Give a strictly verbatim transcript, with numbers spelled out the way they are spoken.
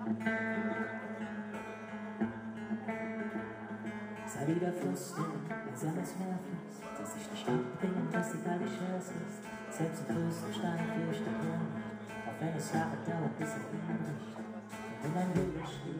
Sei wie der Fluss, der langsam ins Meer fließt, dass sich nicht abbringen, dass die kalte Schmerz ist. Selbst im größten Stein fürchte ich nicht, auch wenn es Jahre dauert, bis er ihn bricht. Und wenn ein Wirbel steht,